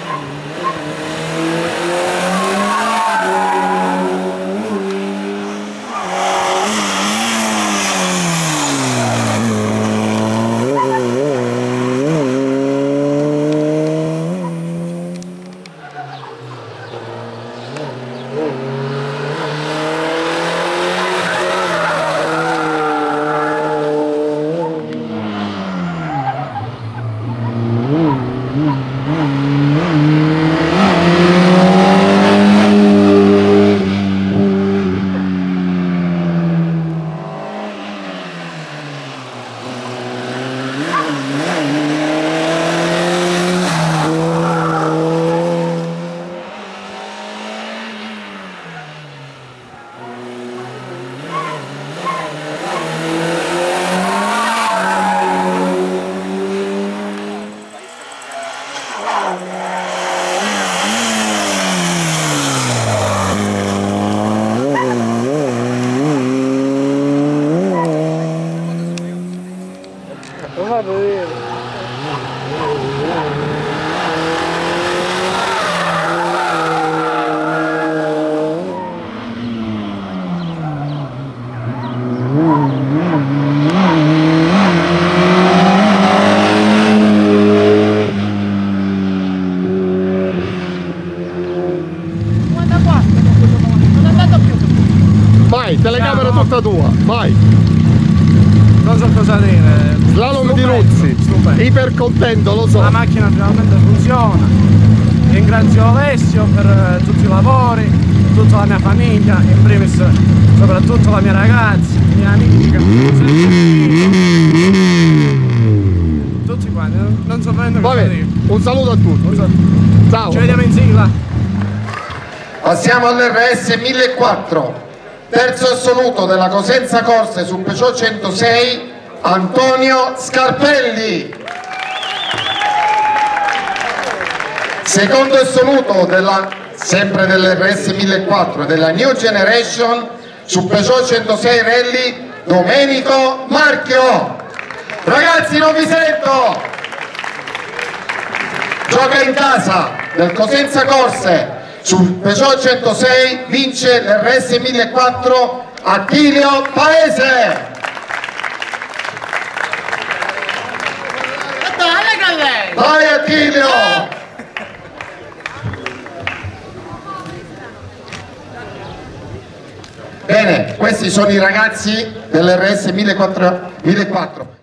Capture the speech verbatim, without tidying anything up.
Lo fa vedere. Vai, telecamera no, no. Tutta tua, vai! Non so cosa dire. Slalom stupendo, di Luzzi, stupendo. Iper contento, lo so. La macchina finalmente funziona. Ringrazio Alessio per uh, tutti i lavori, tutta la mia famiglia, in primis soprattutto la mia ragazza, la mia amica, tutti quanti, non, non so prendere cosa dire. Un saluto a tutti. Un saluto. Ciao. Ci vediamo in sigla. Passiamo all'R S millequattrocento. Terzo assoluto della Cosenza Corse su Peugeot centosei, Antonio Scarpelli. Secondo assoluto della, sempre dell'R S millequattrocento della New Generation su Peugeot centosei Rally, Domenico Marchio. Ragazzi, non vi sento! Gioca in casa del Cosenza Corse sul Peugeot centosei, vince l'R S millequattrocento Attilio Paese. Vai Attilio! Bene, questi sono i ragazzi dell'R S millequattrocento.